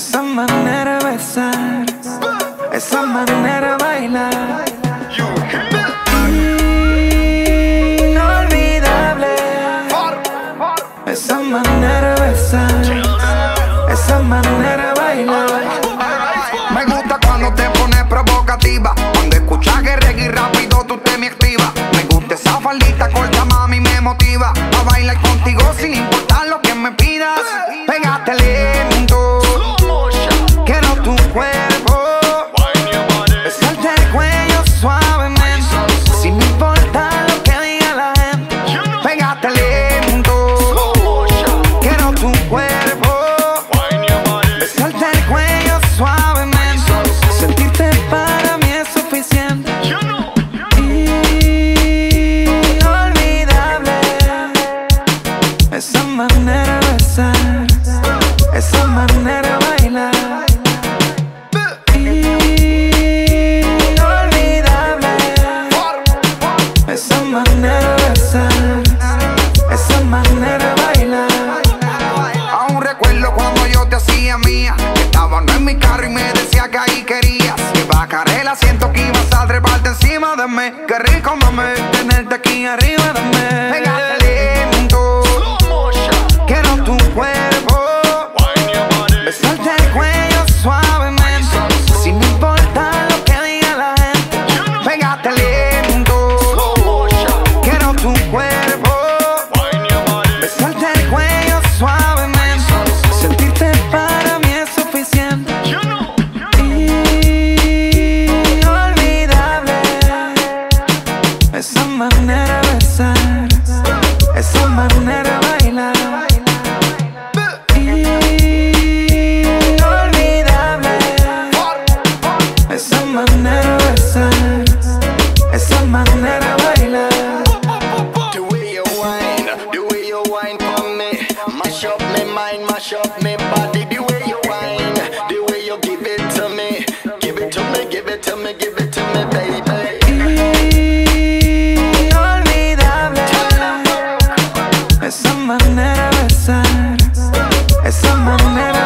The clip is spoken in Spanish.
Esa manera de besar, esa manera de bailar, inolvidable. Esa manera de besar, esa manera de bailar. Me gusta cuando te pones provocativa, cuando escuchas que reggae rápido tú te me activas. Me gusta esa faldita corta, mami, me motiva a bailar contigo sin importar lo que me pidas. Pégate lento, quiero tu cuerpo, besarte el cuello suavemente, sin importar lo que diga la gente. Pégate lento, quiero tu cuerpo, besarte el cuello suavemente, sentirte para mí es suficiente. Inolvidable, esa manera de besar, esa manera de bailar. Inolvidable, esa manera de besar, esa manera de bailar. Aún recuerdo cuando yo te hacía mía, que estábamos en mi carro y me decía que ahí querías que bajaré el asiento, que ibas a treparte encima de mí. Qué rico, mami, tenerte aquí arriba de mí. Pégate lento, quiero tu cuerpo, besarte el cuello suavemente, sin importar lo que diga la gente. Pégate lento, quiero tu cuerpo, besarte el cuello suavemente, sentirte para mí es suficiente. Inolvidable, esa manera de besar, esa manera de bailar. Inolvidable, esa manera de besar, esa manera de bailar. The way you whine for me, mash up my mind, mash up my body. The way you whine, the way you give it to me, give it to me, give it to me, give it to me, baby. Inolvidable, esa manera de besar, esa manera